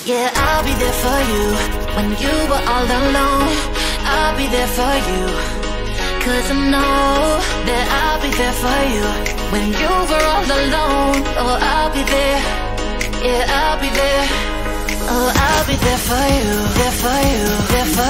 Yeah, I'll be there for you when you were all alone. I'll be there for you, 'cause I know that I'll be there for you when you were all alone. Oh, I'll be there. Yeah, I'll be there. Oh, I'll be there for you, there for you, there for